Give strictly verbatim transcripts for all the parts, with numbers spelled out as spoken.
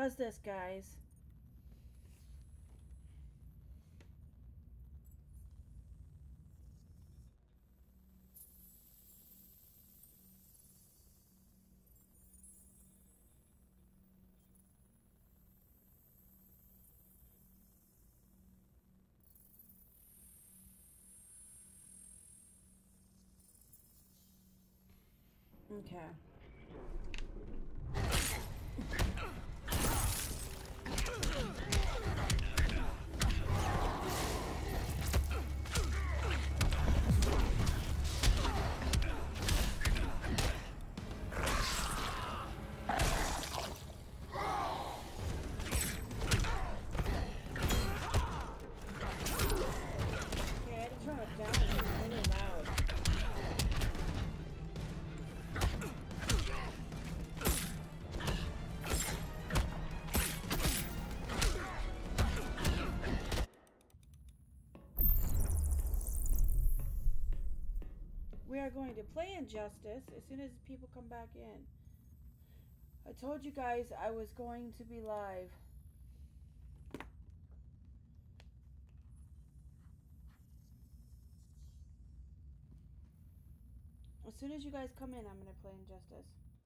How's this, guys? Okay. We are going to play Injustice as soon as people come back in. I told you guys I was going to be live. As soon as you guys come in, I'm going to play Injustice.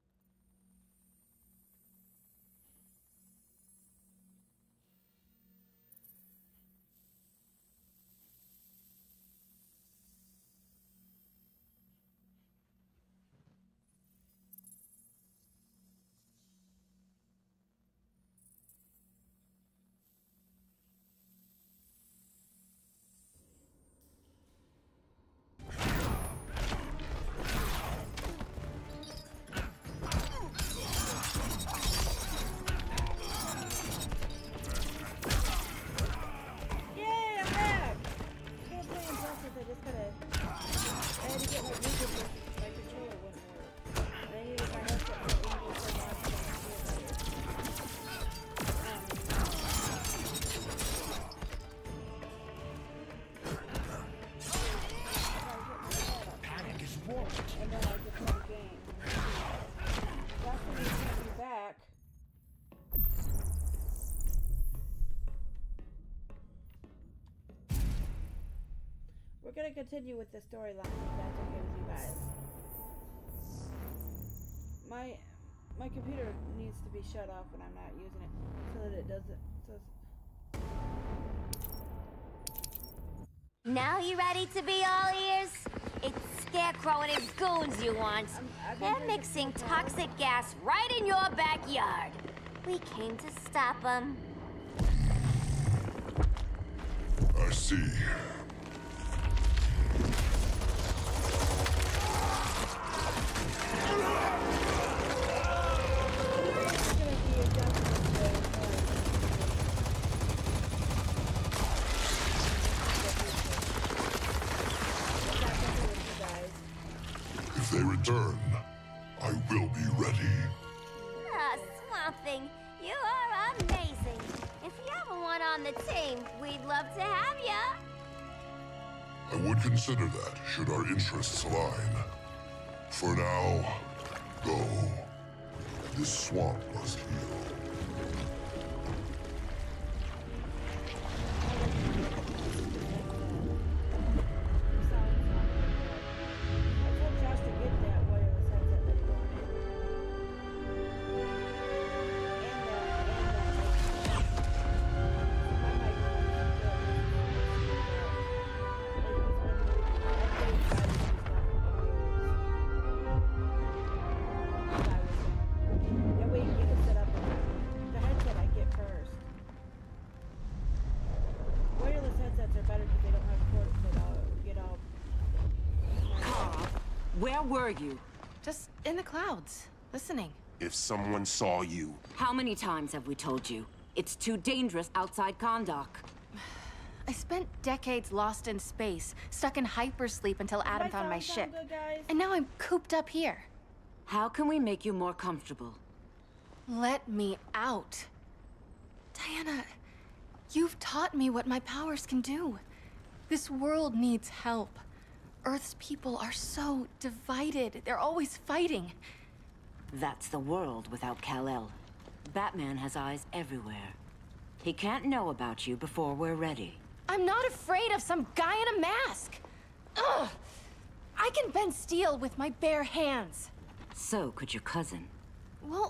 We're gonna continue with the storyline if that's okay with you guys. My my computer needs to be shut off when I'm not using it so that it doesn't. So now you ready to be all ears? It's Scarecrow and his goons you want. I'm, They're mixing toxic gas right in your backyard. We came to stop them. I see. If they return, I will be ready. Ah, Swamp Thing, you are amazing. If you ever want on the team, we'd love to have ya. I would consider that, should our interests align. For now, go. This swamp must heal. Where were you? Just in the clouds, listening. If someone saw you... How many times have we told you? It's too dangerous outside Kahndaq. I spent decades lost in space, stuck in hypersleep until Adam found my ship. And now I'm cooped up here. How can we make you more comfortable? Let me out. Diana, you've taught me what my powers can do. This world needs help. Earth's people are so divided. They're always fighting. That's the world without Kal-El. Batman has eyes everywhere. He can't know about you before we're ready. I'm not afraid of some guy in a mask! Ugh! I can bend steel with my bare hands. So could your cousin. Well...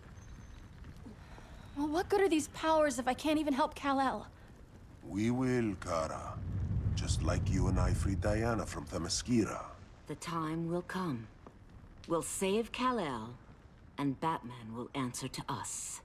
Well, what good are these powers if I can't even help Kal-El? We will, Kara. Just like you and I freed Diana from Themyscira. The time will come. We'll save Kal-El, and Batman will answer to us.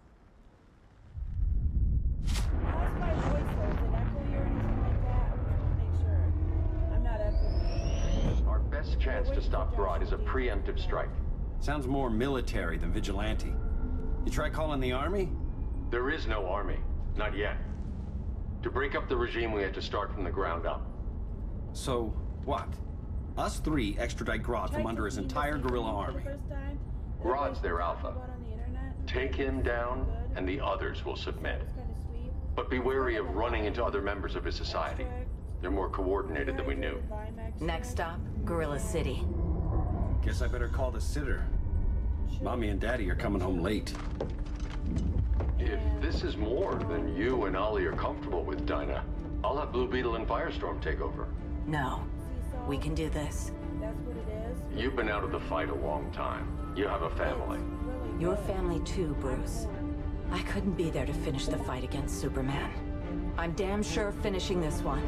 How's my voice though? Did I echo you or anything like that? I just want to make sure I'm not echoing. Our best chance to stop Grodd is a preemptive strike. Sounds more military than vigilante. You try calling the army? There is no army. Not yet. To break up the regime, we had to start from the ground up. So, what? Us three extradite Grodd from under his entire guerrilla army. Grodd's their alpha. Take him down, and the others will submit. But be wary of running into other members of his society. They're more coordinated than we knew. Next stop, Gorilla City. Guess I better call the sitter. Mommy and Daddy are coming home late. If this is more than you and Ollie are comfortable with, Dinah, I'll have Blue Beetle and Firestorm take over. No. We can do this. That's what it is. You've been out of the fight a long time. You have a family. Your family too, Bruce. I couldn't be there to finish the fight against Superman. I'm damn sure finishing this one.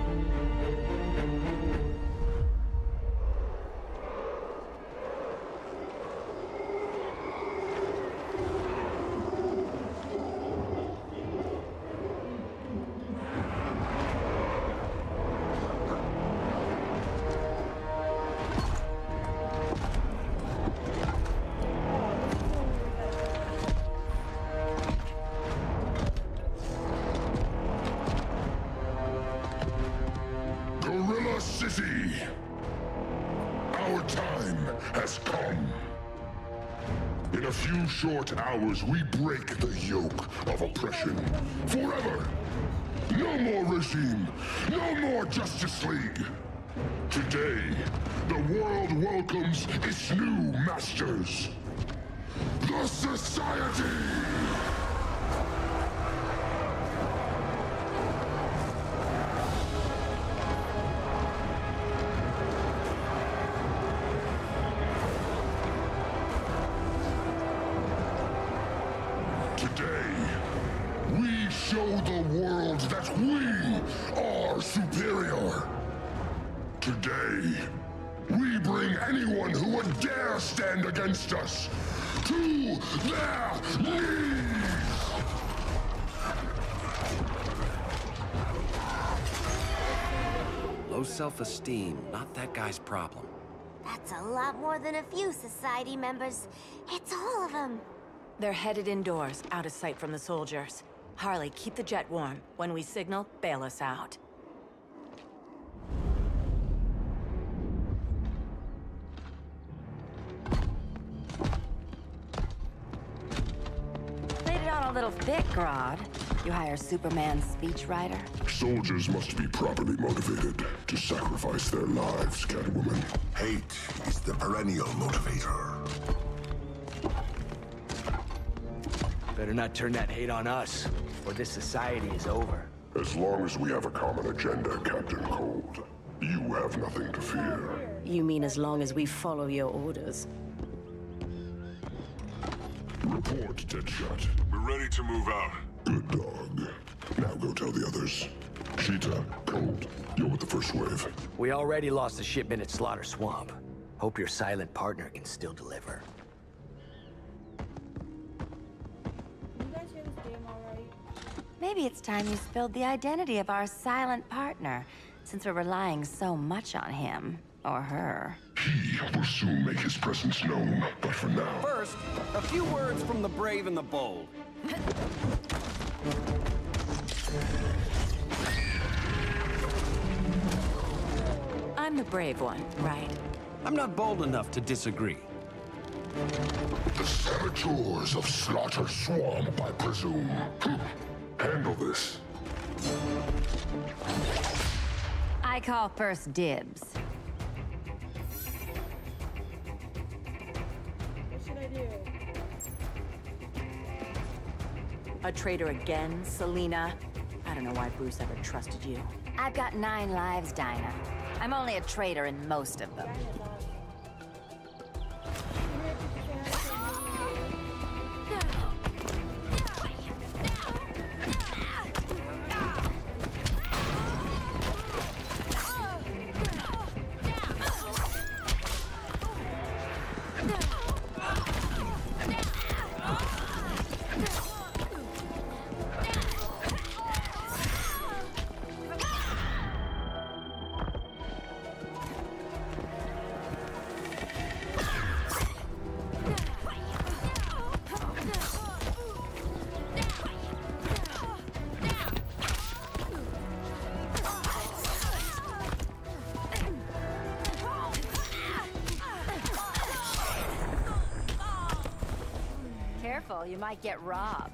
City! Our time has come. In a few short hours, we break the yoke of oppression. Forever! No more regime! No more Justice League! Today, the world welcomes its new masters. The Society! Show the world that we are superior. Today, we bring anyone who would dare stand against us to their knees! Low self-esteem, not that guy's problem. That's a lot more than a few Society members. It's all of them. They're headed indoors, out of sight from the soldiers. Harley, keep the jet warm. When we signal, bail us out. Played it on a little thick, Grodd. You hire Superman's speechwriter? Soldiers must be properly motivated to sacrifice their lives, Catwoman. Hate is the perennial motivator. Better not turn that hate on us, or this society is over. As long as we have a common agenda, Captain Cold, you have nothing to fear. You mean as long as we follow your orders? Report, Deadshot. We're ready to move out. Good dog. Now go tell the others. Cheetah, Cold, you're with the first wave. We already lost a shipment at Slaughter Swamp. Hope your silent partner can still deliver. Maybe it's time you spilled the identity of our silent partner, since we're relying so much on him, or her. He will soon make his presence known, but for now... First, a few words from the brave and the bold. I'm the brave one, right? I'm not bold enough to disagree. The saboteurs of Slaughter Swamp, I presume. Handle this. I call first dibs. What should I do? A traitor again, Selina? I don't know why Bruce ever trusted you. I've got nine lives, Dinah. I'm only a traitor in most of them. Careful, you might get robbed.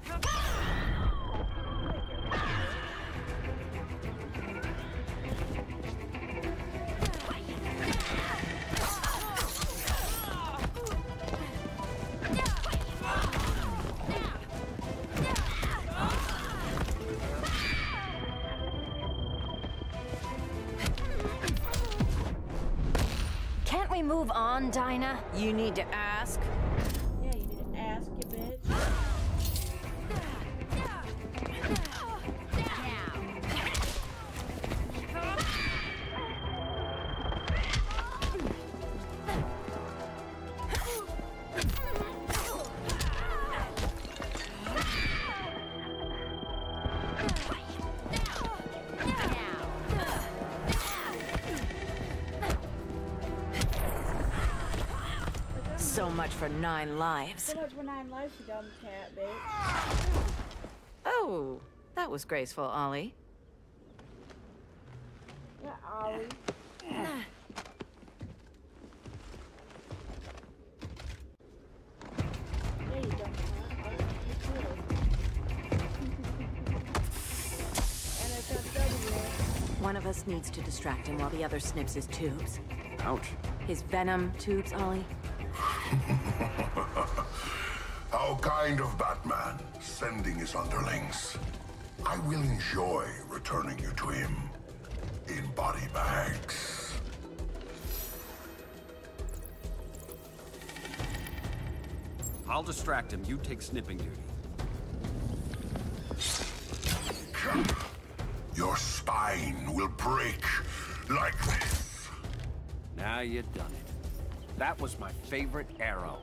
Can't we move on, Dinah? You need to ask. So much for nine lives. So much for nine lives, you dumb cat, bitch. Oh, that was graceful, Ollie. Yeah, Ollie. Yeah, you dumb cat. N S F W. One of us needs to distract him while the other snips his tubes. Ouch. His venom tubes, Ollie. How kind of Batman, sending his underlings. I will enjoy returning you to him in body bags. I'll distract him. You take snipping duty. Your spine will break like this. Now you done it. That was my favorite arrow.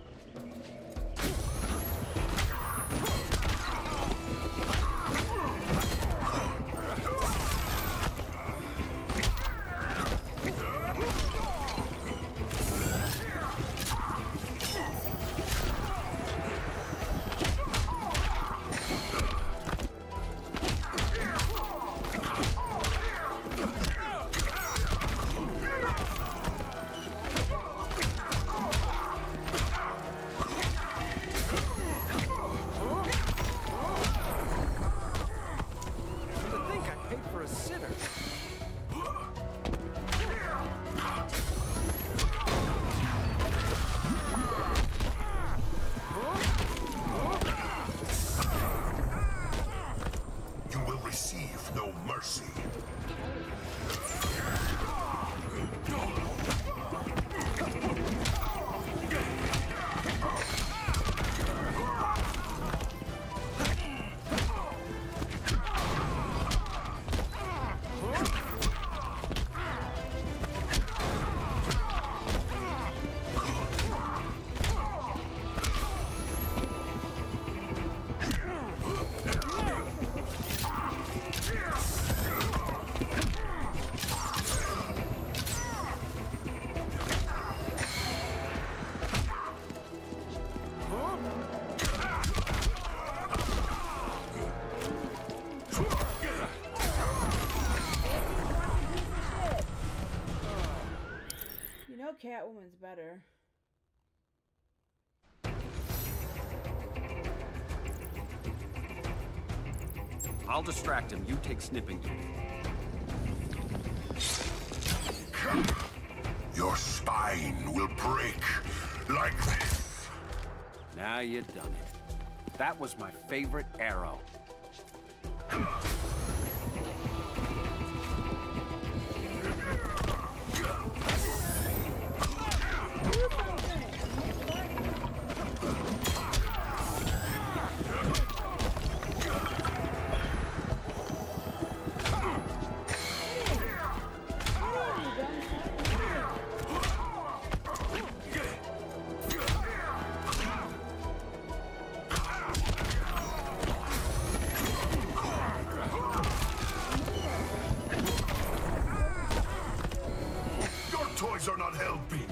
Catwoman's better. I'll distract him. You take snipping duty. Your spine will break like this. Now you done it. That was my favorite arrow. Toys are not helping.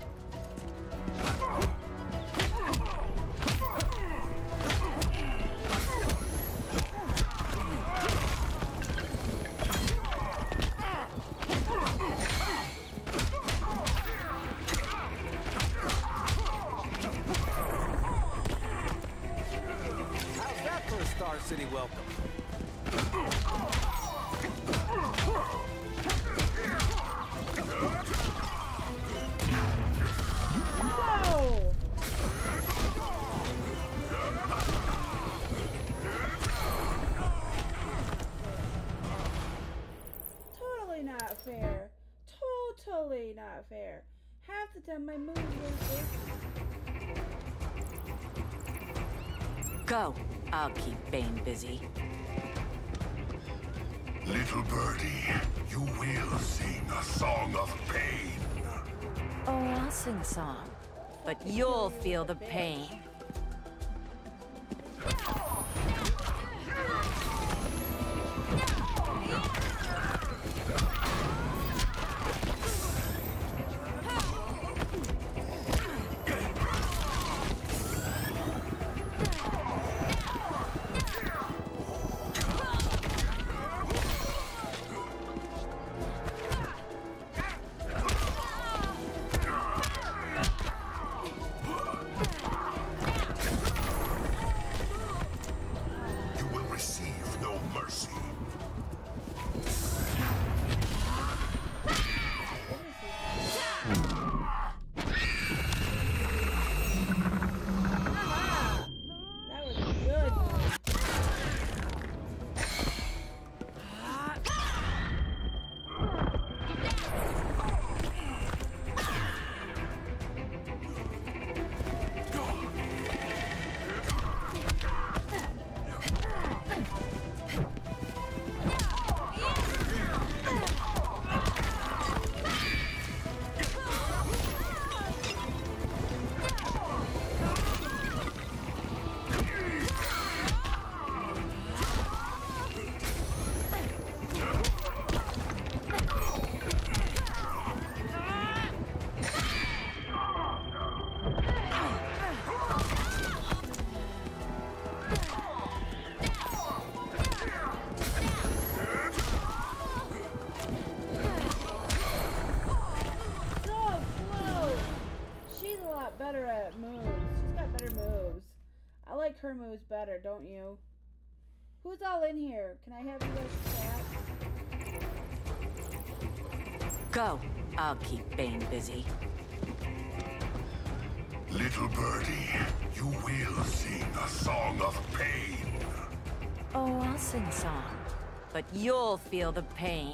How's that for a Star City welcome? Totally not fair. Totally not fair. Half the time my moves are Go. I'll keep Bane busy. Little birdie, you will sing a song of pain. Oh, I'll sing a song. But you'll feel the pain. better at moves. She's got better moves. I like her moves better, don't you? Who's all in here? Can I have you guys chat? Go. I'll keep Bane busy. Little birdie, you will sing a song of pain. Oh, I'll sing a song. But you'll feel the pain.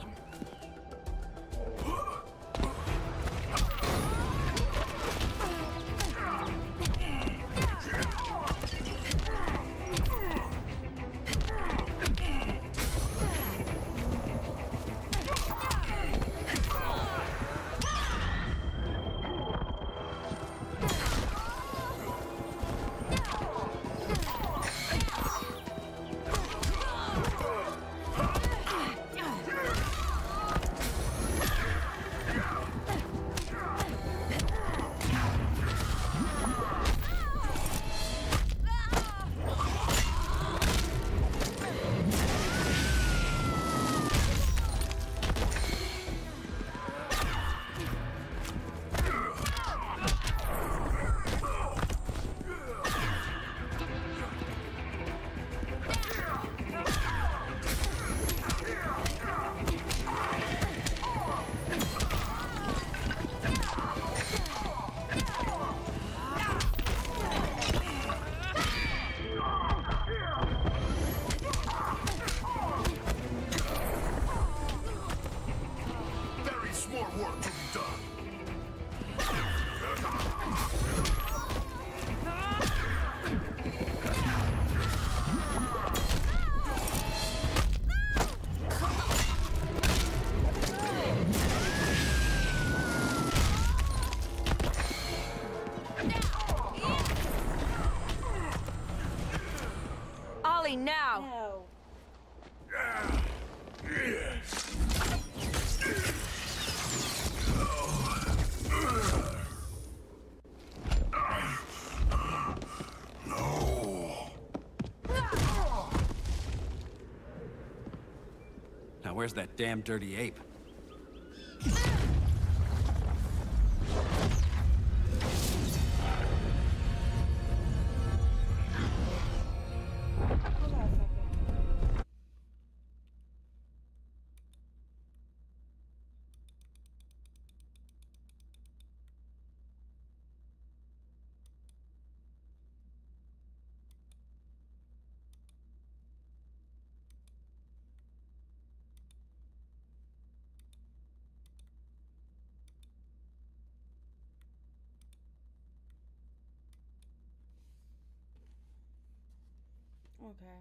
Now where's that damn dirty ape? Okay.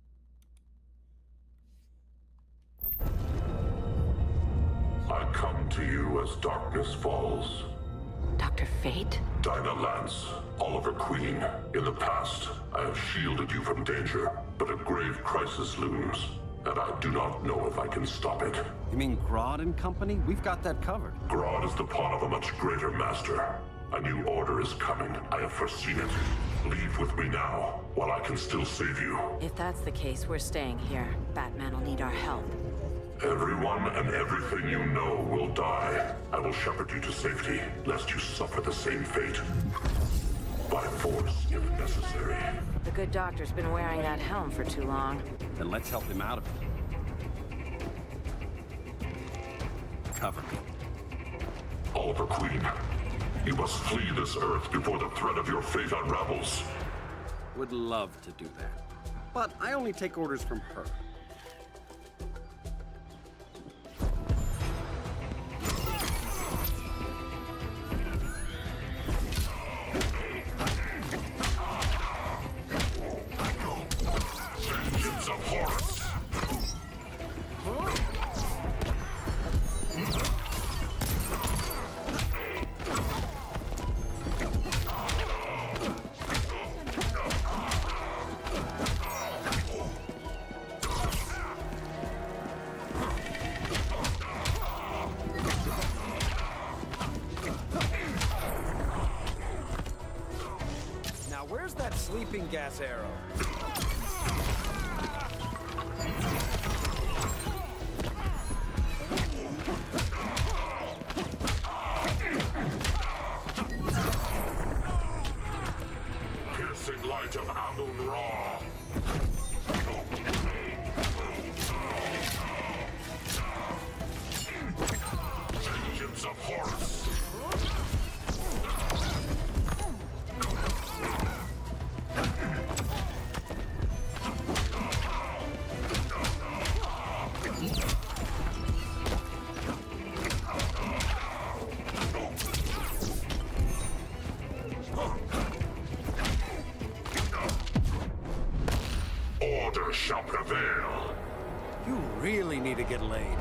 I come to you as darkness falls. Doctor Fate? Dinah Lance, Oliver Queen. In the past, I have shielded you from danger, but a grave crisis looms, and I do not know if I can stop it. You mean Grodd and company? We've got that covered. Grodd is the pawn of a much greater master. A new order is coming. I have foreseen it. Leave with me now, while I can still save you. If that's the case, we're staying here. Batman will need our help. Everyone and everything you know will die. I will shepherd you to safety, lest you suffer the same fate. By force, if necessary. The good doctor's been wearing that helm for too long. Then let's help him out of it. Cover me. Oliver Queen, you must flee this Earth before the threat of your fate unravels. Would love to do that. But I only take orders from her. Vengeance of Horus! Where's that sleeping gas arrow? Piercing light of Amun-Ra. Vengeance of Horus. Order shall prevail. You really need to get laid.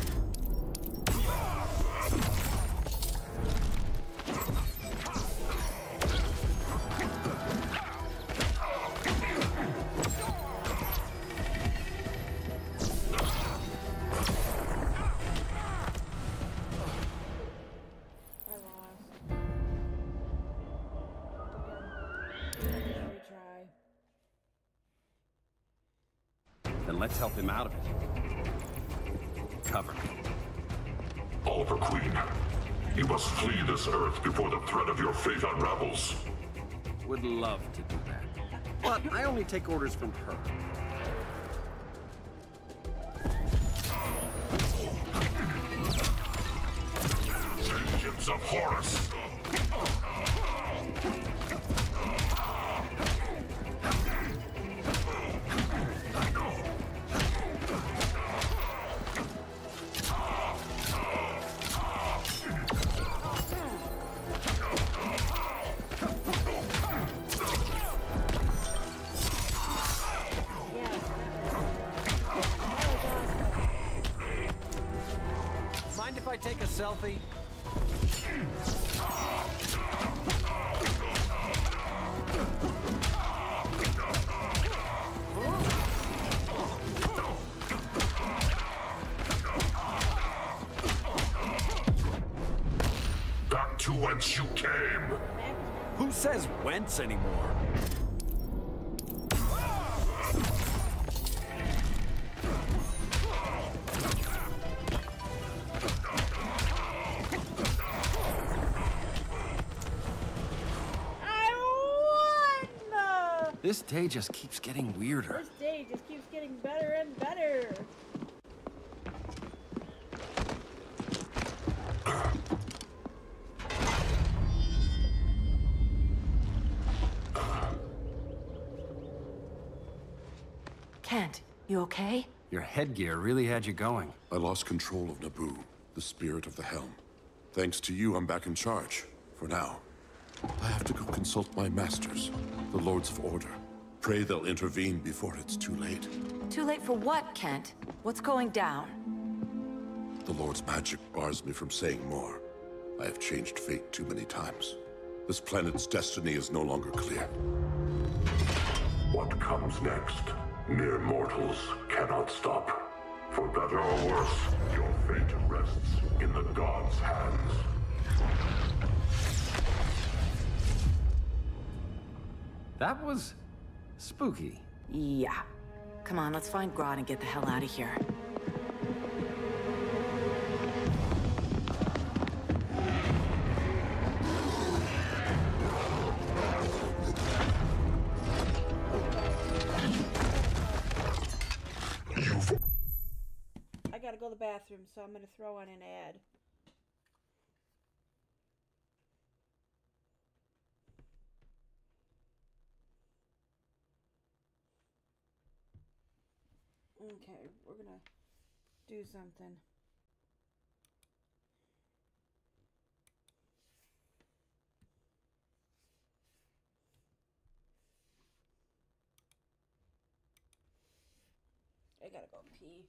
Then let's help him out of it. Cover me. Oliver Queen, you must flee this Earth before the threat of your fate unravels. Would love to do that. But I only take orders from her. Vengeance of Horus! Mind if I take a selfie? Back to whence you came. Who says whence anymore? This day just keeps getting weirder. This day just keeps getting better and better. Kent, you okay? Your headgear really had you going. I lost control of Naboo, the spirit of the helm. Thanks to you, I'm back in charge. For now. I have to go consult my masters, the Lords of Order. Pray they'll intervene before it's too late. Too late for what, Kent? What's going down? The Lord's magic bars me from saying more. I have changed fate too many times. This planet's destiny is no longer clear. What comes next? Mere mortals cannot stop. For better or worse, your fate rests in the gods' hands. That was spooky. Yeah. Come on, let's find Grodd and get the hell out of here. I gotta go to the bathroom, so I'm gonna throw on an ad. Okay, we're gonna do something. I gotta go pee.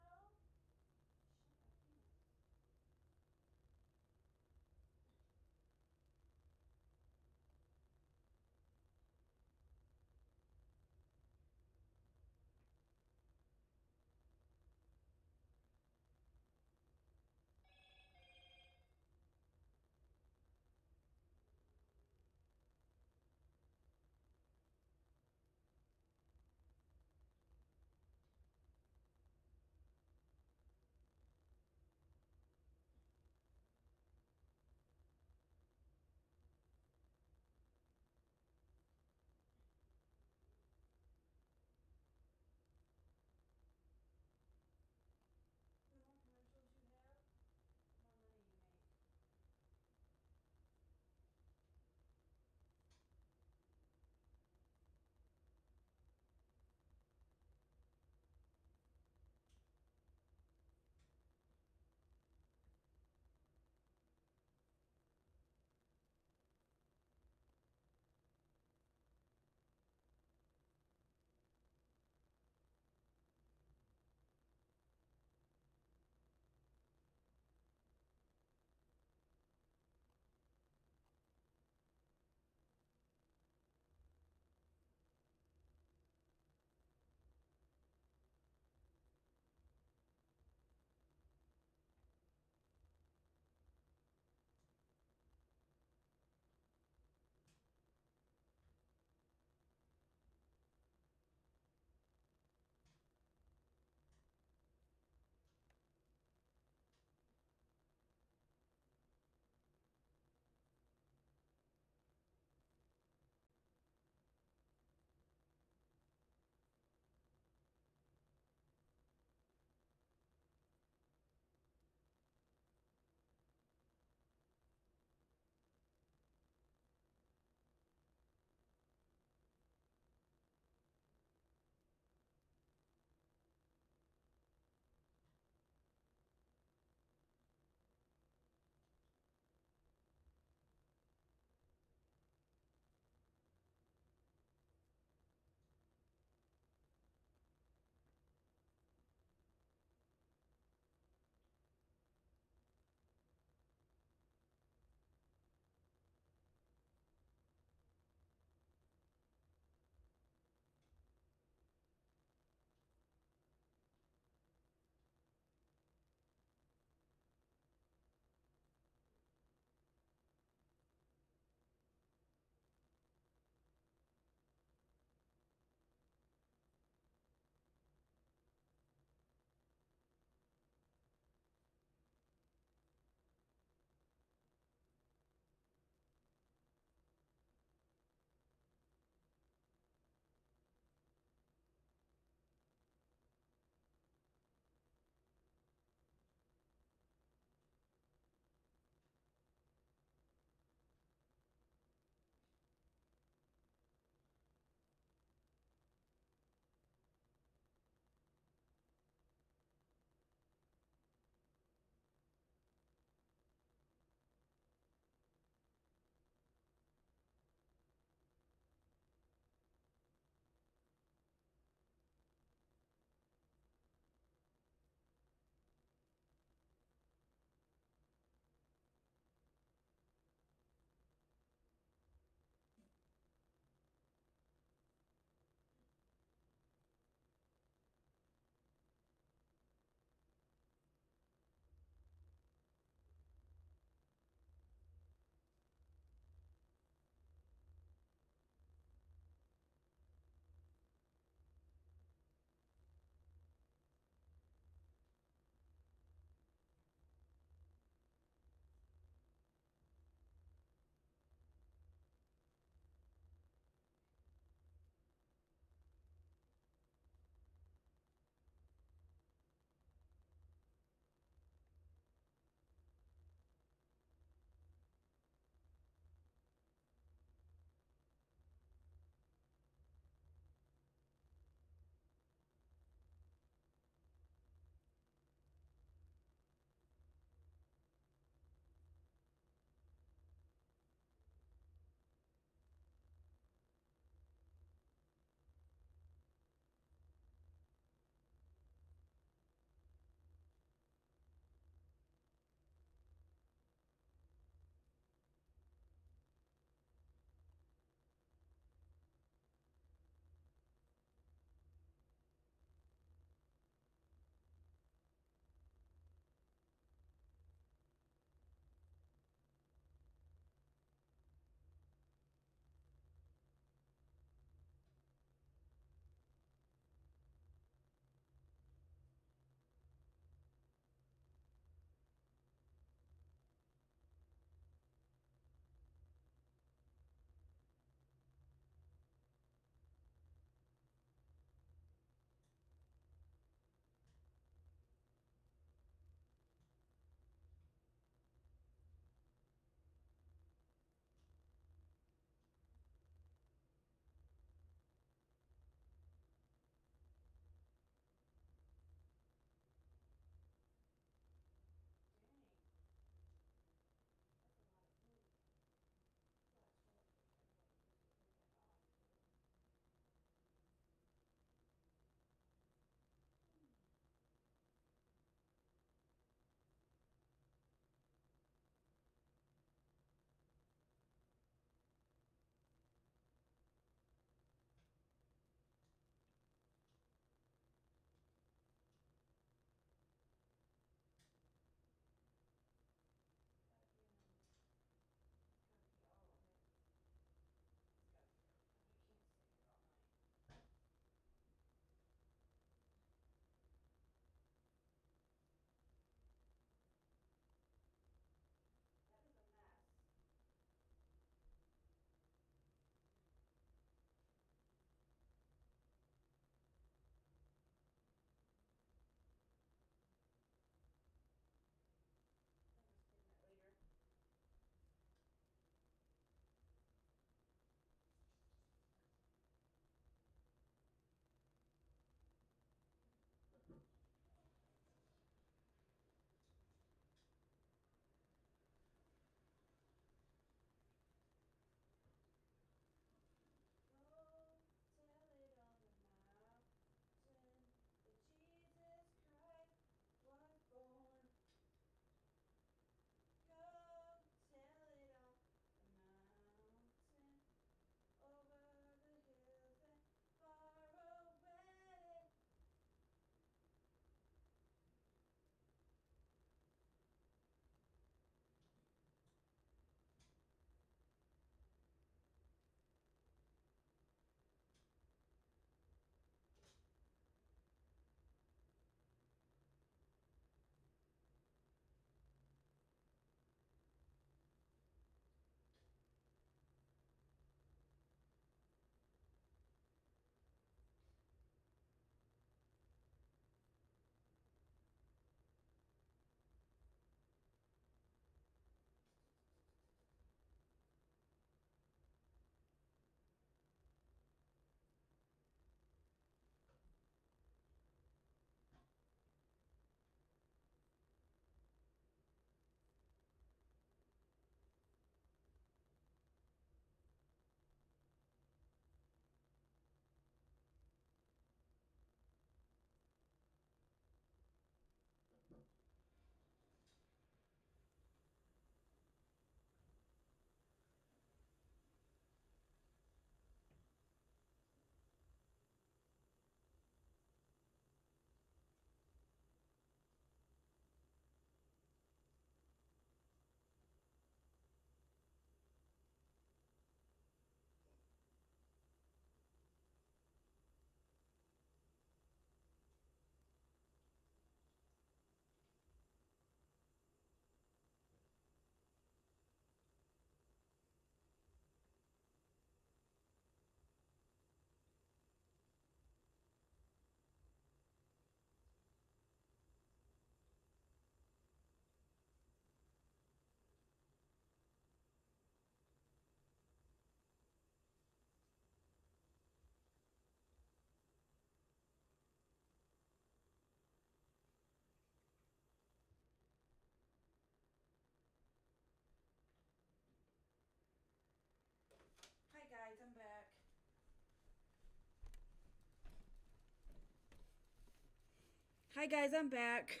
Hi guys, I'm back.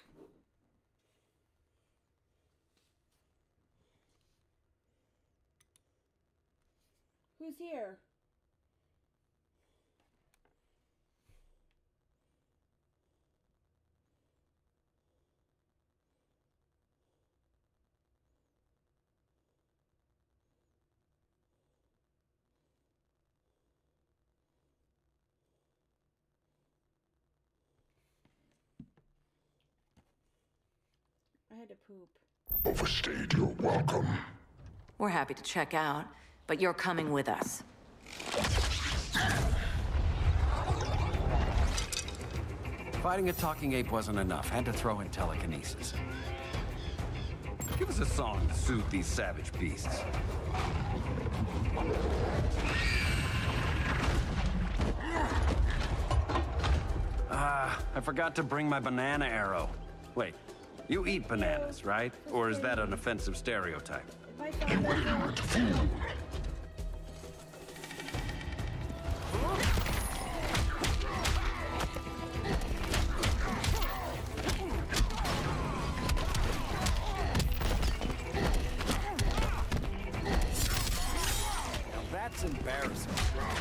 Who's here? I had to poop. Overstayed your welcome. We're happy to check out, but you're coming with us. Fighting a talking ape wasn't enough. Had to throw in telekinesis. Give us a song to soothe these savage beasts. Ah, I forgot to bring my banana arrow. Wait, you eat bananas, right? Or is that an offensive stereotype? You ignorant fool! Now that's embarrassing.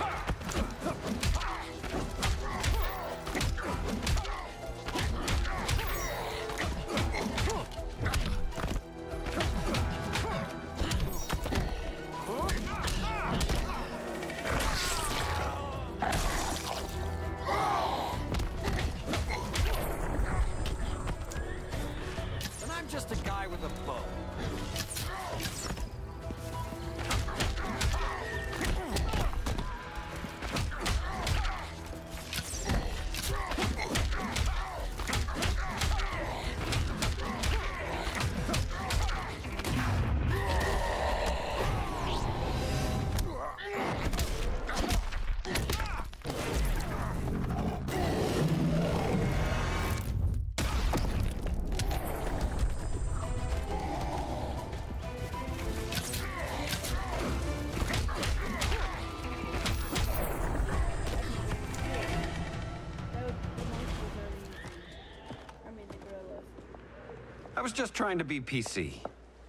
I was just trying to be P C.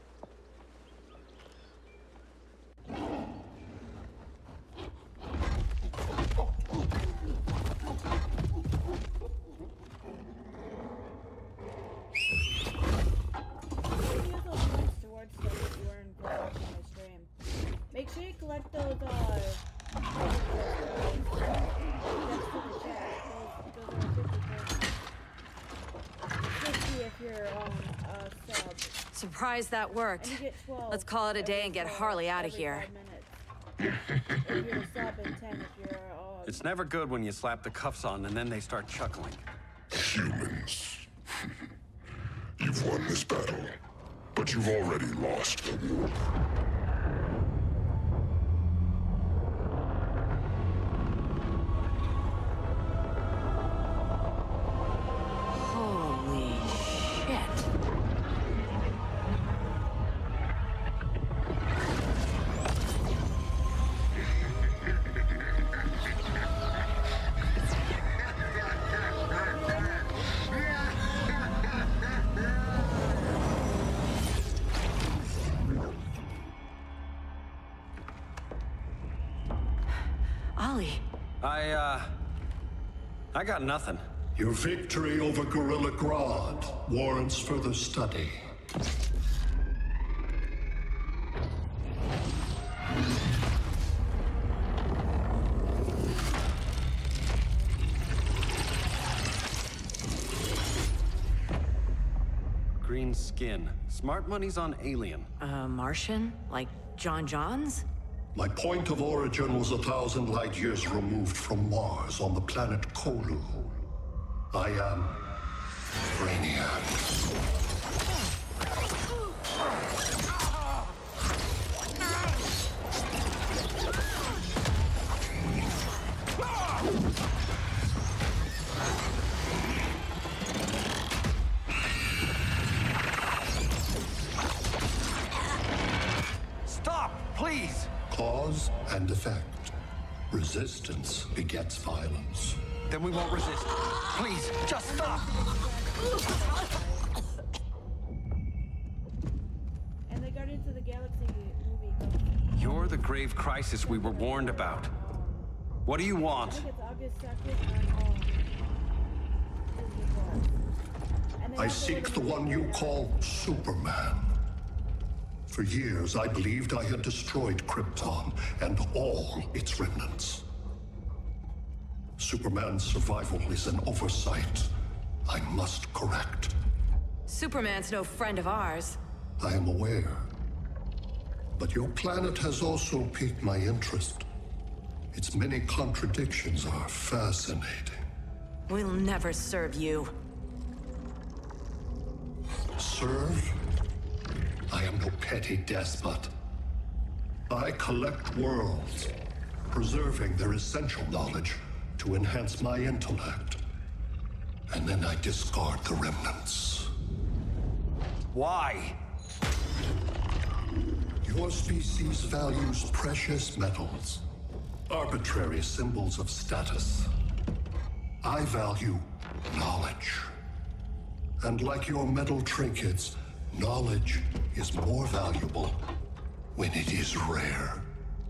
Make sure you collect those, uh... if you're on a sub. Surprised that worked. Let's call it a day and get Harley out of here. If you're a sub and ten if you're uh, It's never good when you slap the cuffs on and then they start chuckling. Humans. You've won this battle, but you've already lost the war. I, uh... I got nothing. Your victory over Gorilla Grodd warrants further study. Green skin. Smart money's on alien. Uh, Martian? Like John Johns? My point of origin was a thousand light years removed from Mars on the planet Kolu. I am Brainiac. Stop, please! Cause and effect. Resistance begets violence. Then we won't resist. Please, just stop! And the Guardians of the Galaxy movie. You're the grave crisis we were warned about. What do you want? I think it's August second on all. I seek the one you call Superman. For years, I believed I had destroyed Krypton and all its remnants. Superman's survival is an oversight I must correct. Superman's no friend of ours. I am aware. But your planet has also piqued my interest. Its many contradictions are fascinating. We'll never serve you. Serve? I am no petty despot. I collect worlds, preserving their essential knowledge to enhance my intellect. And then I discard the remnants. Why? Your species values precious metals, arbitrary symbols of status. I value knowledge. And like your metal trinkets, knowledge is more valuable when it is rare.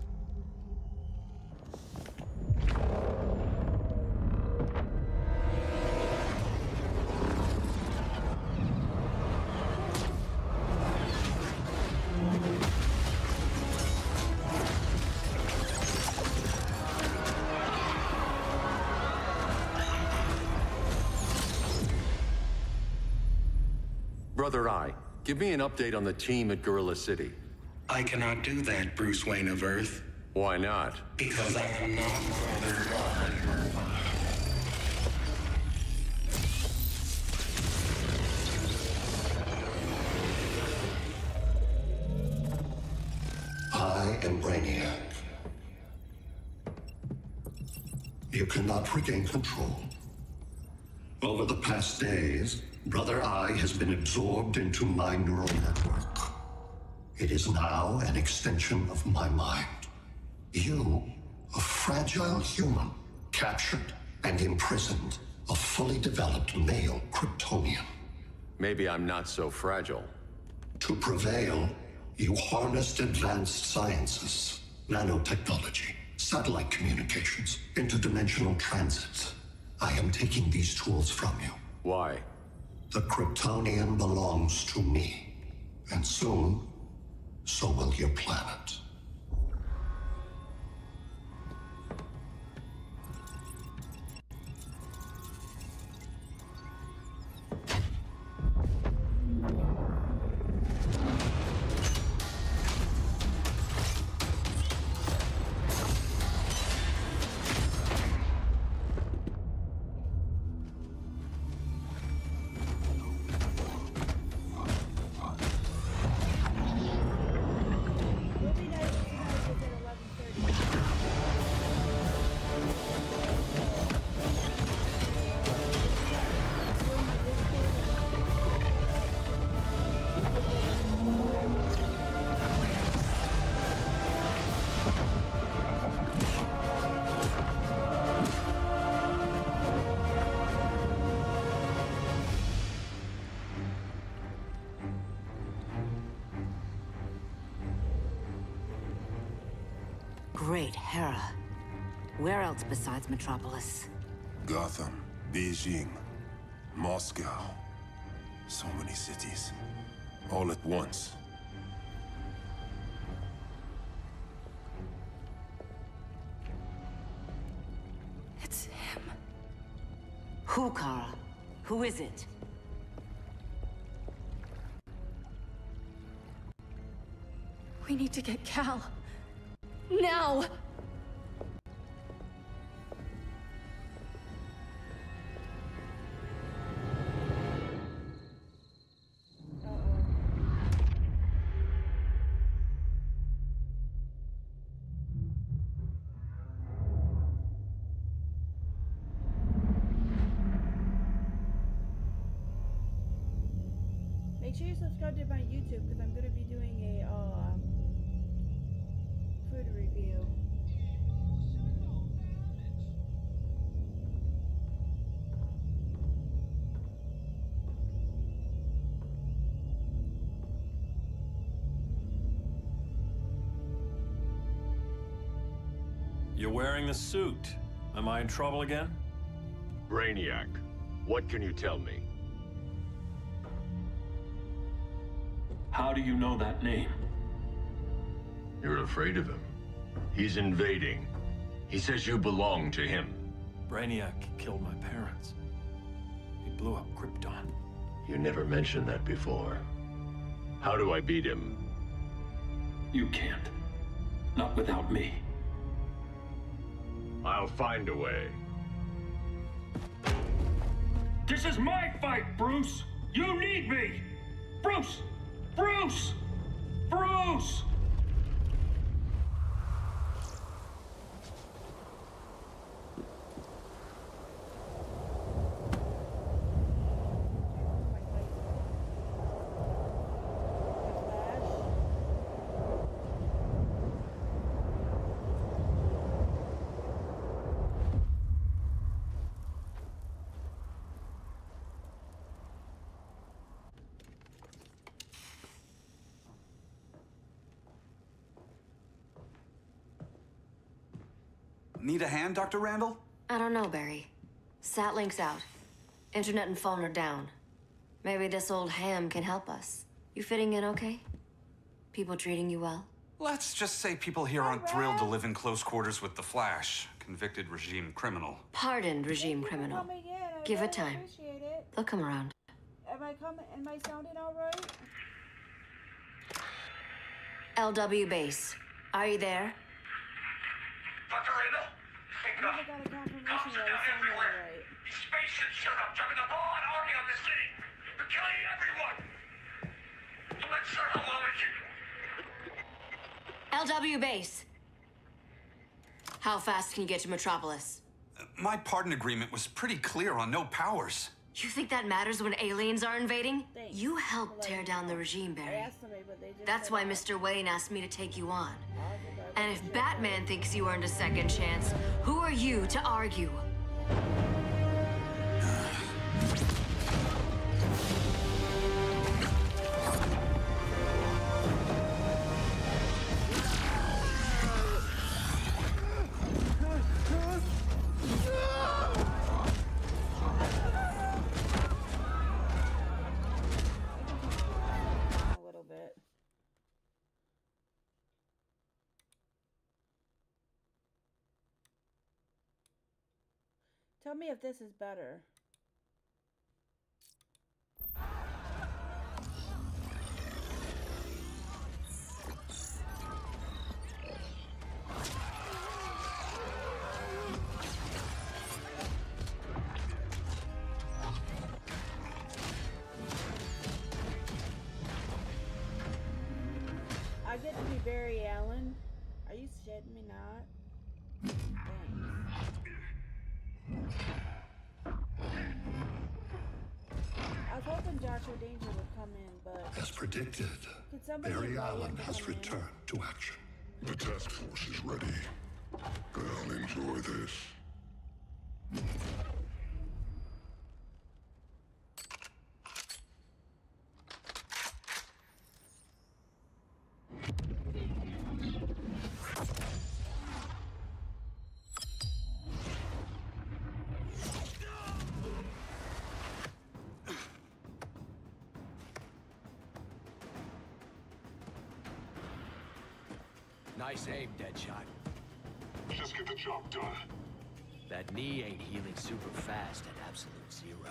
Brother Eye, give me an update on the team at Gorilla City. I cannot do that, Bruce Wayne of Earth. Why not? Because I am not Brother I am Brainiac. You cannot regain control. Over the past days, Brother Eye has been absorbed into my neural network. It is now an extension of my mind. You, a fragile human, captured and imprisoned a fully developed male Kryptonian. Maybe I'm not so fragile. To prevail, you harnessed advanced sciences, nanotechnology, satellite communications, interdimensional transit. I am taking these tools from you. Why? The Kryptonian belongs to me. And soon, so will your planet. Great Hera. Where else besides Metropolis? Gotham, Beijing, Moscow. So many cities. All at once. It's him. Who, Kara? Who is it? We need to get Cal. Now! Make sure you subscribe to my YouTube because I'm going to be doing a uh, food review. You're wearing the suit. Am I in trouble again? Brainiac, what can you tell me? How do you know that name? You're afraid of him. He's invading. He says you belong to him. Brainiac killed my parents. He blew up Krypton. You never mentioned that before. How do I beat him? You can't. Not without me. I'll find a way. This is my fight, Bruce! You need me! Bruce! Bruce! Bruce! Need a hand, Doctor Randall? I don't know, Barry. Satlink's out. Internet and phone are down. Maybe this old ham can help us. You fitting in okay? People treating you well? Let's just say people here aren't thrilled to live in close quarters with the Flash, convicted regime criminal. Pardoned regime criminal. Give it time. They'll come around. Am I coming? Am I sounding all right? L W base. Are you there? Doctor Randall? I never got a confirmation that I sounded all right. These spaceships showed up, driving the ball and army on the city. They're killing everyone. So let's start how long we can. L W base. How fast can you get to Metropolis? Uh, my pardon agreement was pretty clear on no powers. You think that matters when aliens are invading? Thanks. You helped tear down the regime, Barry. Somebody, That's why Mister Wayne asked me to take you on. And if Batman thinks you earned a second chance, who are you to argue? Tell me if this is better. I get to be Barry Allen. Are you shitting me not? I was hoping Joshua Danger would come in, but... As predicted, Barry Allen has returned to action. The task force is ready. I'll enjoy this. Nice aim, Deadshot. Just get the job done. That knee ain't healing super fast at absolute zero.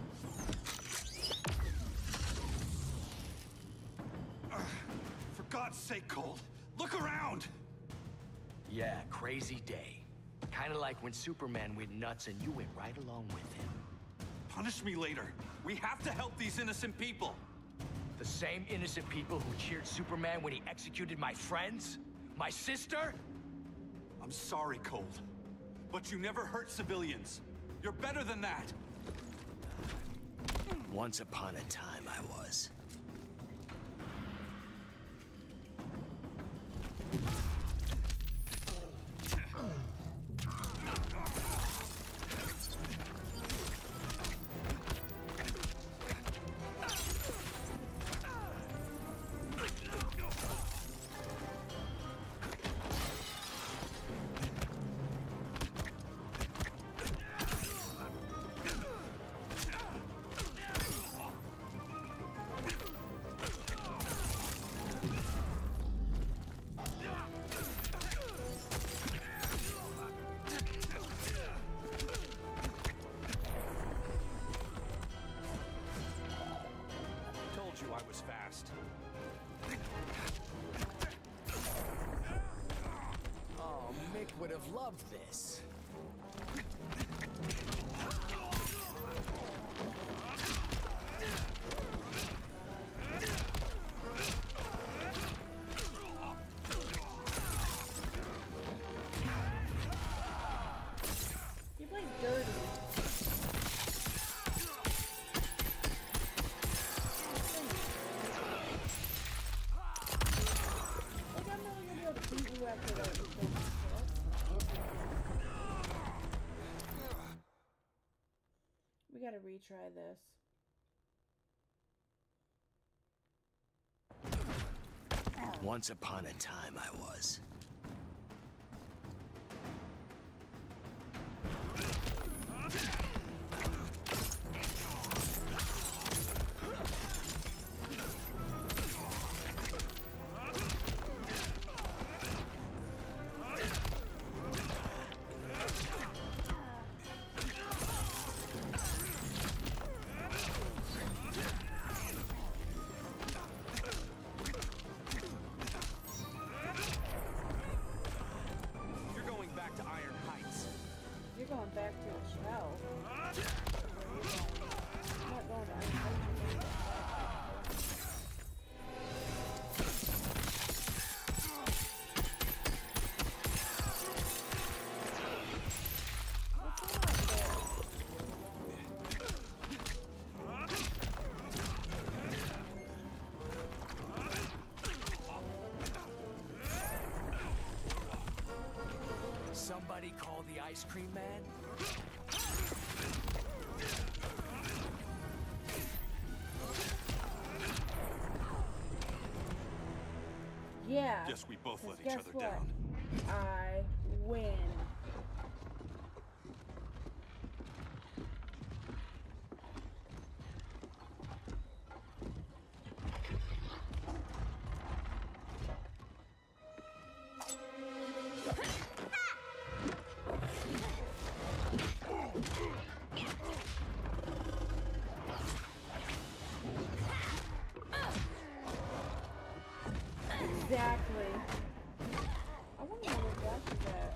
Uh, for God's sake, Colt, look around! Yeah, crazy day. Kinda like when Superman went nuts and you went right along with him. Punish me later. We have to help these innocent people. The same innocent people who cheered Superman when he executed my friends? My sister? I'm sorry, Colt, but you never hurt civilians. You're better than that. Once upon a time, I was. have loved this. You play dirty. Like, I'm never gonna be able to beat you after that. We gotta retry this. Once upon a time, I was. You're going back to the shell. I'm not going to Iron Somebody call the ice cream man? Yeah. Guess we both let each guess other what? down. I win. Exactly. I wonder where Josh is at.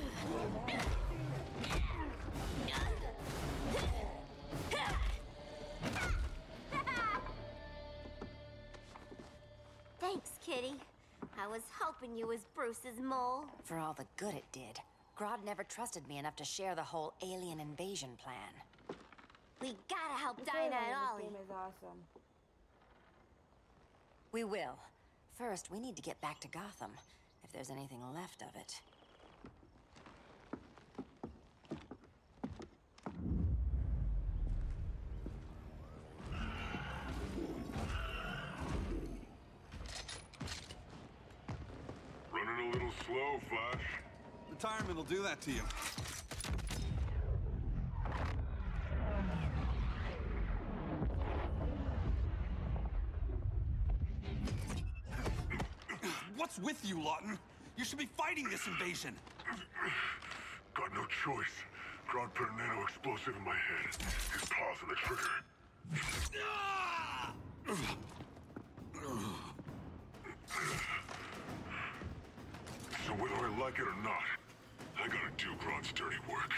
Thanks, Kitty. I was hoping you was Bruce's mole. For all the good it did. Grodd never trusted me enough to share the whole alien invasion plan. We gotta help This Dinah and this Ollie. game is awesome. We will. First, we need to get back to Gotham, if there's anything left of it. Running a little slow, Flash. Retirement will do that to you. What's with you, Lawton? You should be fighting this invasion. Got no choice. Grodd put a nano explosive in my head. His paws on the trigger. So whether I like it or not, I gotta do Grodd's dirty work.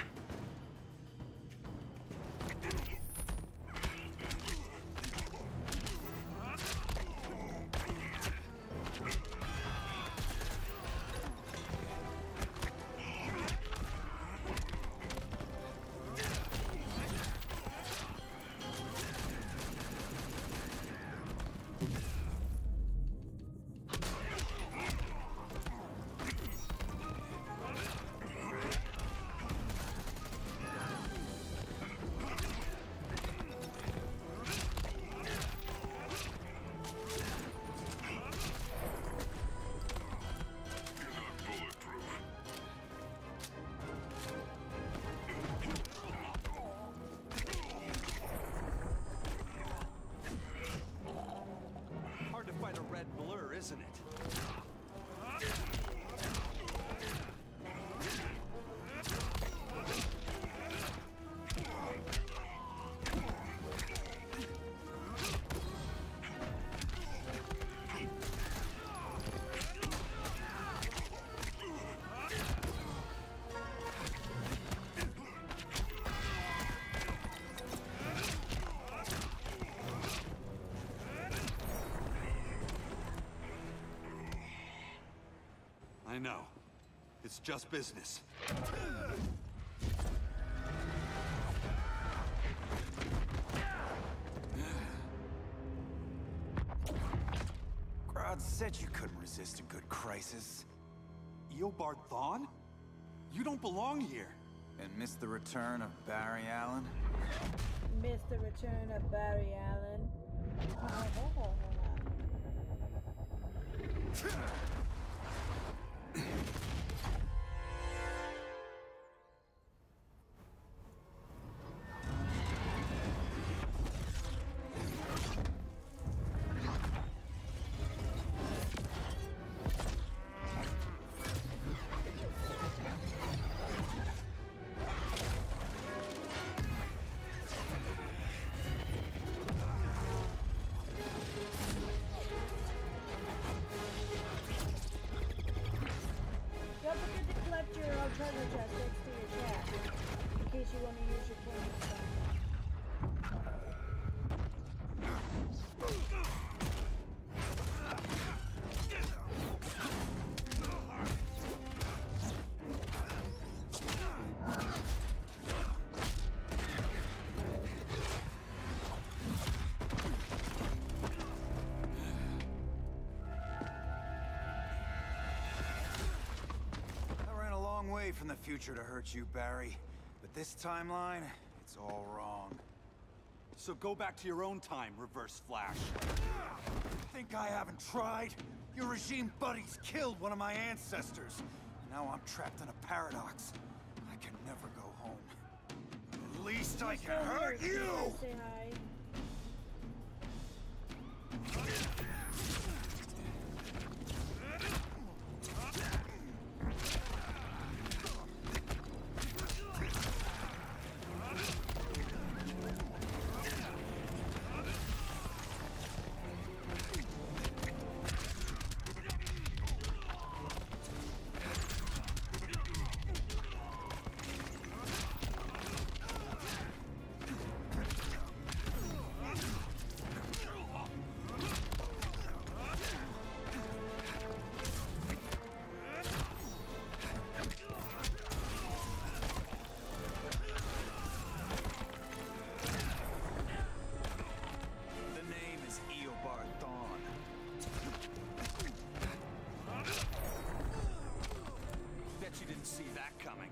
Hard to fight a red blur, isn't it? I know. It's just business. Grodd said you couldn't resist a good crisis. Eobard Thawne? You don't belong here. And miss the return of Barry Allen? Miss the return of Barry Allen. Oh, hold on, hold on. Treasure chest next to your shack, in case you want to use your coins. Way from the future to hurt you, Barry. But this timeline, it's all wrong. So go back to your own time, Reverse Flash. Think I haven't tried? Your regime buddies killed one of my ancestors. Now I'm trapped in a paradox. I can never go home. At least I can hurt you! Say hi. See that coming.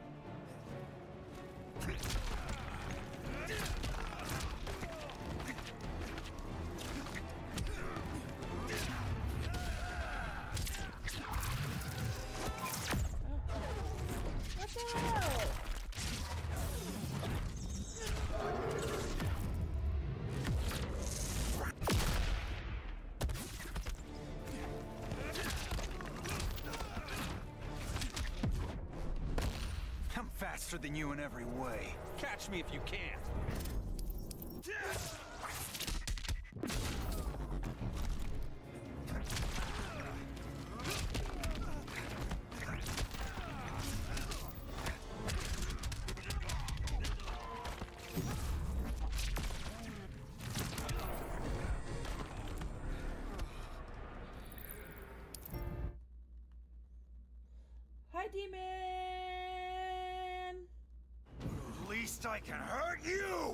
What the hell? Faster than you in every way. Catch me if you can. Hi, demon. At least I can hurt you!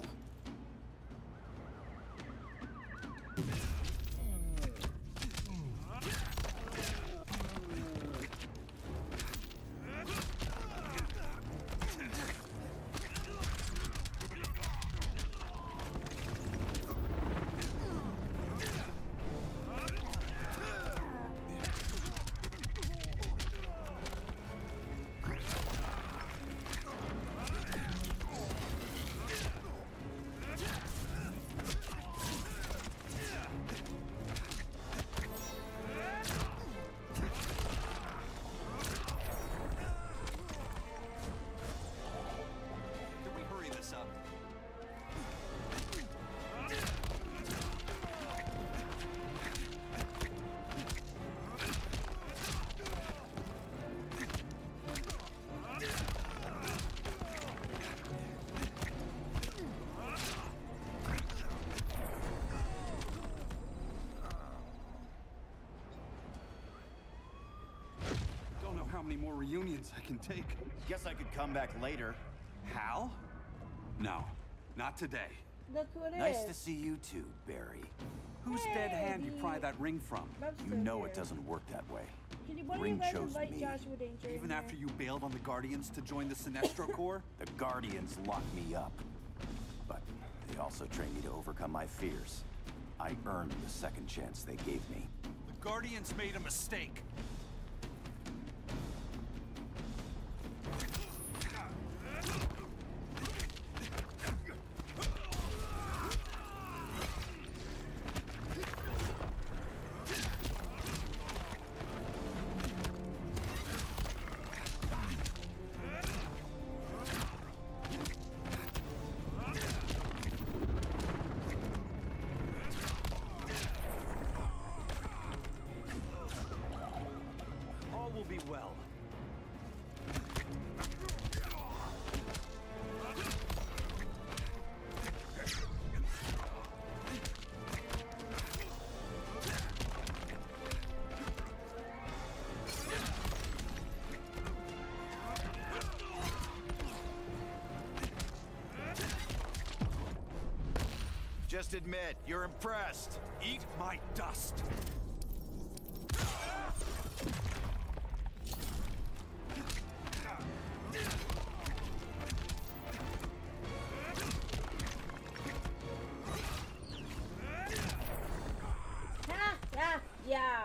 how many more reunions I can take. Guess I could come back later. Hal? No, not today. Look who it nice is. to see you too, Barry. Whose hey, dead hand you pry that ring from? You know here. It doesn't work that way. Can you, one ring of you guys chose invite me. Joshua Danger Even in after here? you bailed on the Guardians to join the Sinestro Corps? The Guardians locked me up. But they also trained me to overcome my fears. I earned the second chance they gave me. The Guardians made a mistake. Just admit, you're impressed. Eat my dust. Ha! Ha! Yeah!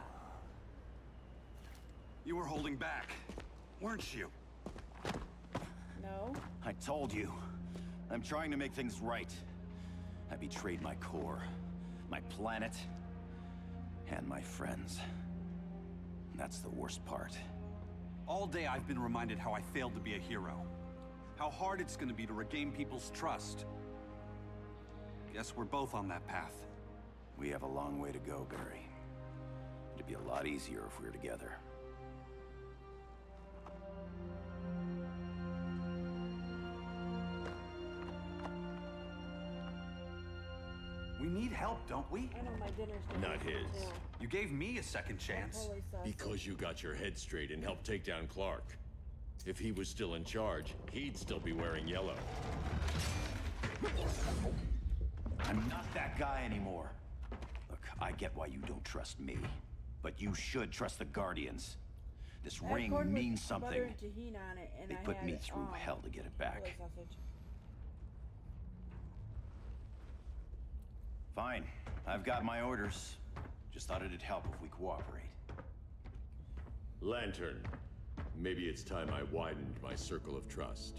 You were holding back, weren't you? No. I told you. I'm trying to make things right. I betrayed my core, my planet, and my friends. That's the worst part. All day I've been reminded how I failed to be a hero. How hard it's gonna be to regain people's trust. Guess we're both on that path. We have a long way to go, Barry. It'd be a lot easier if we were together. We need help, don't we? I know my dinner's done. Not his. Yeah. You gave me a second chance. Totally sucks. Because you got your head straight and helped take down Clark. If he was still in charge, he'd still be wearing yellow. I'm not that guy anymore. Look, I get why you don't trust me, but you should trust the Guardians. This I had ring corn with means butter something. and tahini on it, and They I put had, me through um, hell to get it back. filet sausage. Fine. I've got my orders. Just thought it'd help if we cooperate. Lantern. Maybe it's time I widened my circle of trust.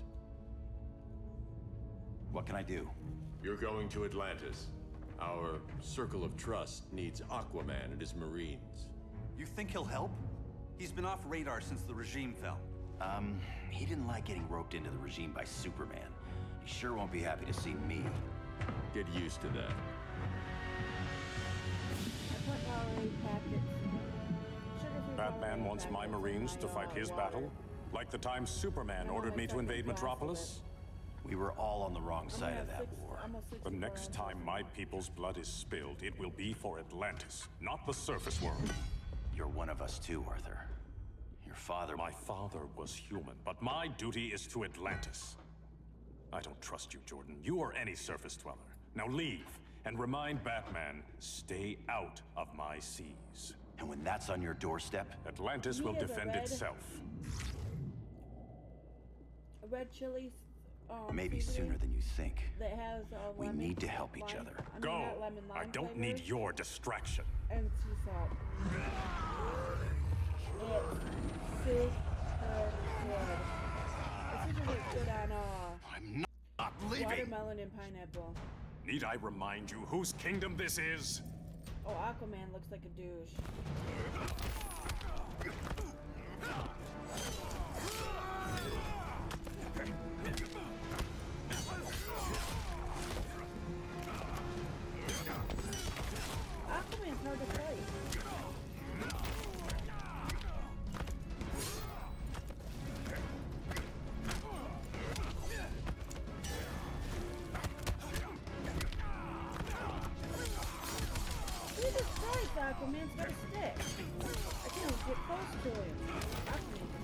What can I do? You're going to Atlantis. Our circle of trust needs Aquaman and his Marines. You think he'll help? He's been off radar since the regime fell. Um, he didn't like getting roped into the regime by Superman. He sure won't be happy to see me. Get used to that. Batman wants my Marines to fight his battle? Like the time Superman ordered me to invade Metropolis? We were all on the wrong side of that war. The next time my people's blood is spilled, it will be for Atlantis, not the surface world. You're one of us too, Arthur. Your father... My father was human, but my duty is to Atlantis. I don't trust you, Jordan. You or any surface dweller. Now leave, and remind Batman, stay out of my seas. And when that's on your doorstep... Atlantis will defend red, itself. A red chili... Um, Maybe sooner than you think. That has, uh, we lemon, need to help each lime, other. I mean, Go! not lemon, lime I don't flavors, need your distraction. and sea salt. It's super good. It's even look good on uh, I'm not leaving. watermelon and pineapple. Need I remind you whose kingdom this is? Oh, Aquaman looks like a douche. Aquaman's hard to fight. Jesus Christ, Aquaman's got a stick. I can't even get close to him. Aquaman's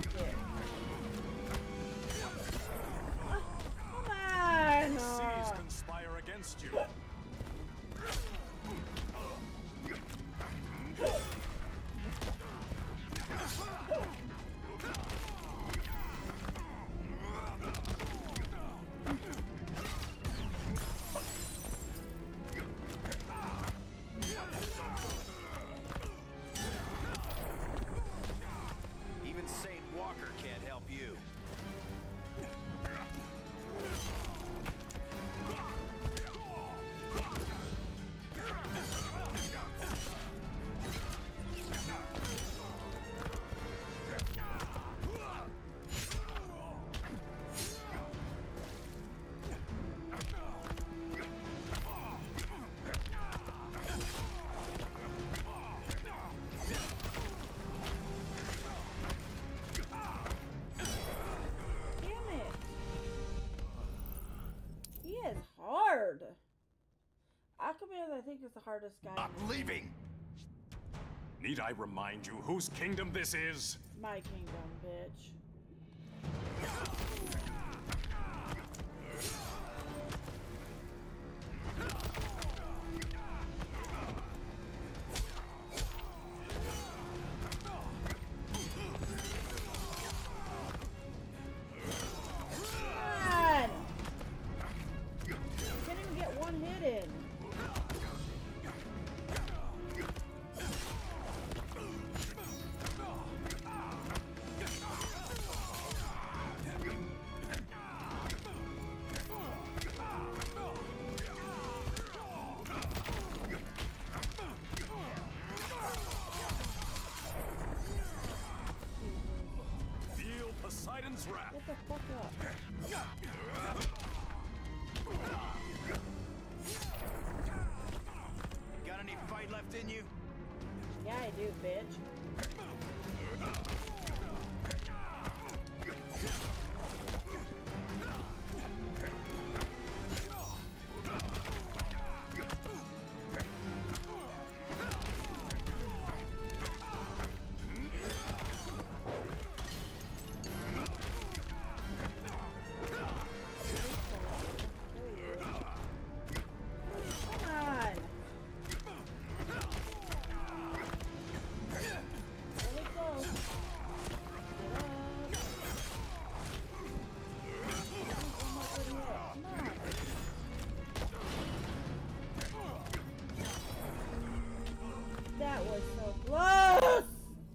hardest guy. I'm leaving! Need I remind you whose kingdom this is? My kingdom, bitch. Poseidon's wrath. Get the fuck up. Got any fight left in you? Yeah, I do, bitch. That was so close!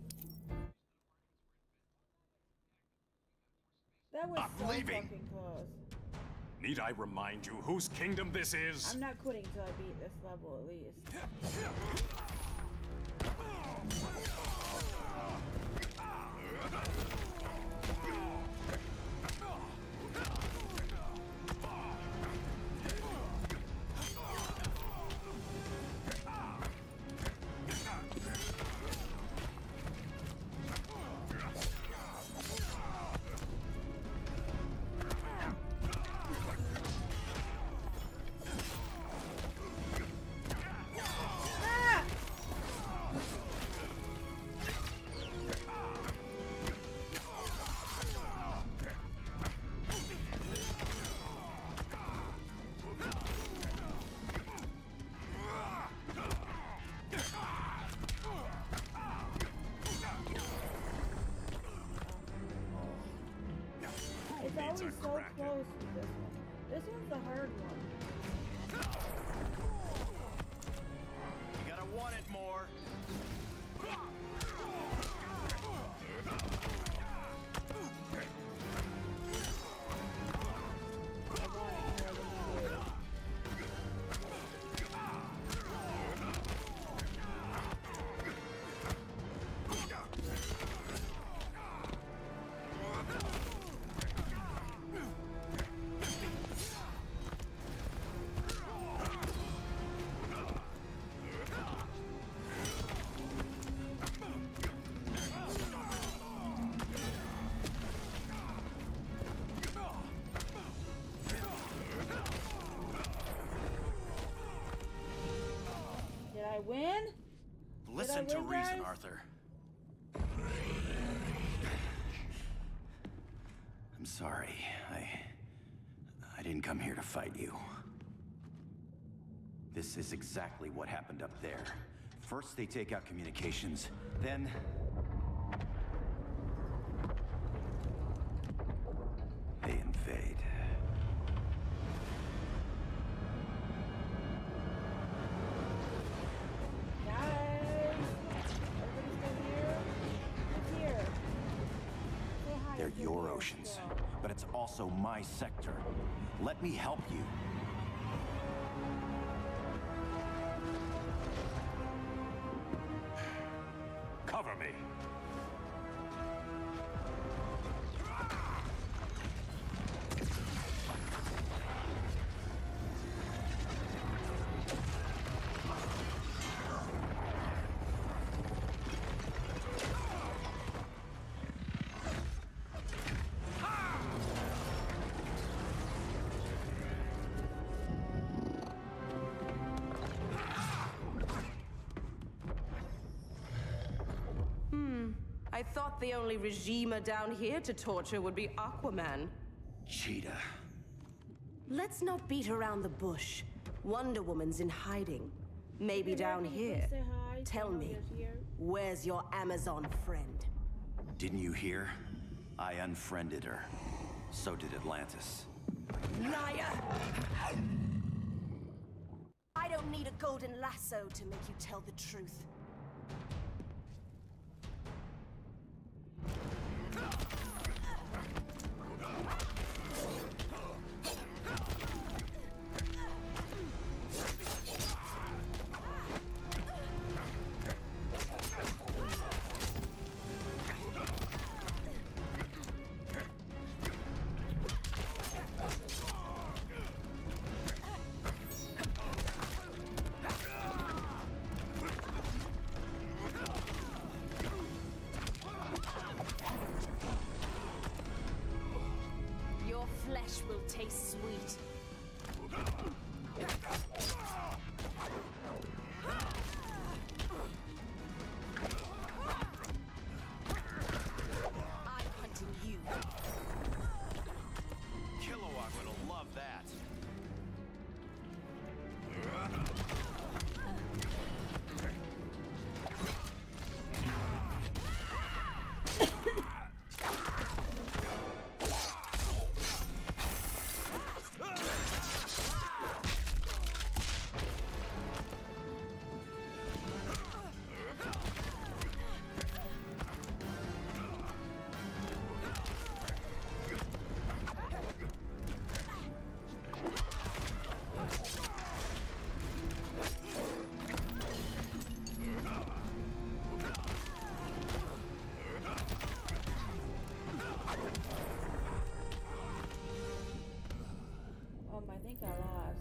That was I'm so leaving. fucking close. Need I remind you whose kingdom this is? I'm not quitting till I beat this level at least. It's always so close with this one. This one's the hard one. You gotta want it more. I win? Listen I win, to reason, guys? Arthur. I'm sorry. I... I didn't come here to fight you. This is exactly what happened up there. First they take out communications, then... they invade. They're your oceans, but it's also my sector. Let me help you. Cover me. I thought the only regimer down here to torture would be Aquaman. Cheetah. Let's not beat around the bush. Wonder Woman's in hiding. Maybe down here. Tell me, where's your Amazon friend? Didn't you hear? I unfriended her. So did Atlantis. Liar! I don't need a golden lasso to make you tell the truth. Will taste sweet. I'm hunting you. Kilowog would love that. I think I lost.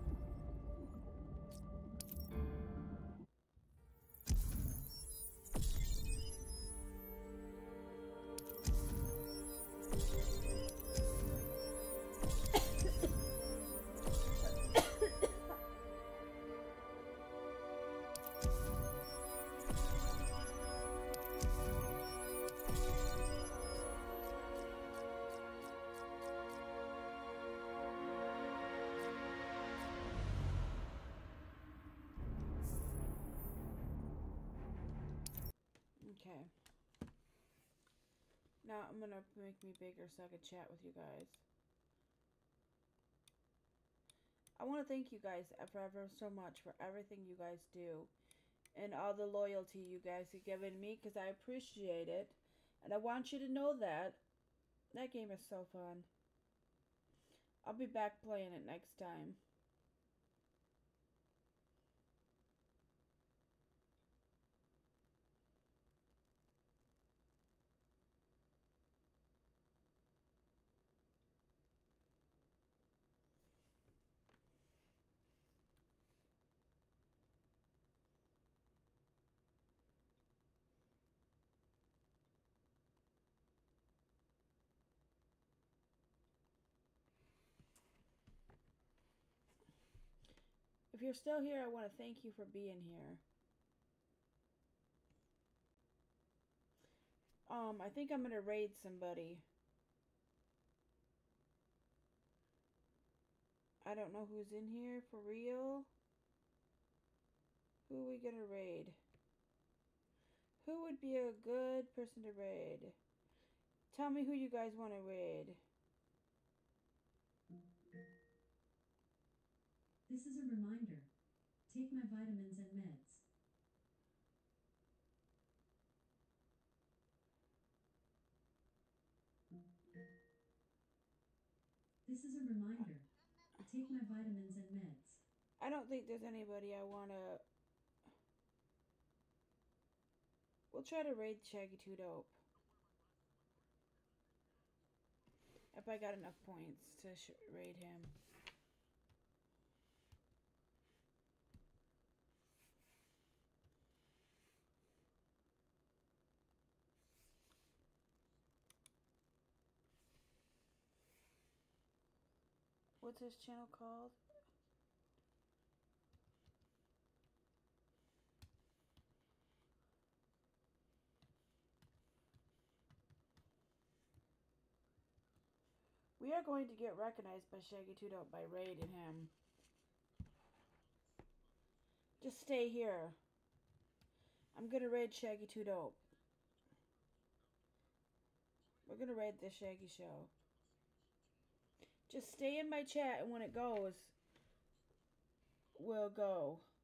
Okay. Now I'm gonna make me bigger so I can chat with you guys. I want to thank you guys forever so much for everything you guys do and all the loyalty you guys have given me, because I appreciate it, and I want you to know that that game is so fun. I'll be back playing it next time. If you're still here, I want to thank you for being here. Um, I think I'm going to raid somebody. I don't know who's in here for real. Who are we going to raid? Who would be a good person to raid? Tell me who you guys want to raid. This is a reminder. Take my vitamins and meds. This is a reminder. Take my vitamins and meds. I don't think there's anybody I want to... We'll try to raid Shaggy two Dope. If I got enough points to sh raid him. What's his channel called? We are going to get recognized by Shaggy two Dope by raiding him. Just stay here. I'm gonna raid Shaggy two Dope. We're gonna raid this Shaggy show. Just stay in my chat, and when it goes, we'll go.